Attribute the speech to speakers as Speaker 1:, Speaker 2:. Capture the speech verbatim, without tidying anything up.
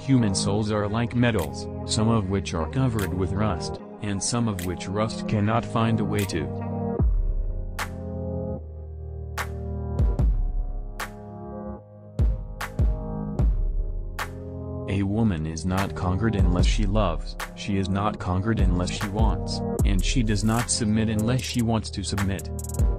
Speaker 1: Human souls are like metals, some of which are covered with rust, and some of which rust cannot find a way to. A woman is not conquered unless she loves, she is not conquered unless she wants, and she does not submit unless she wants to submit.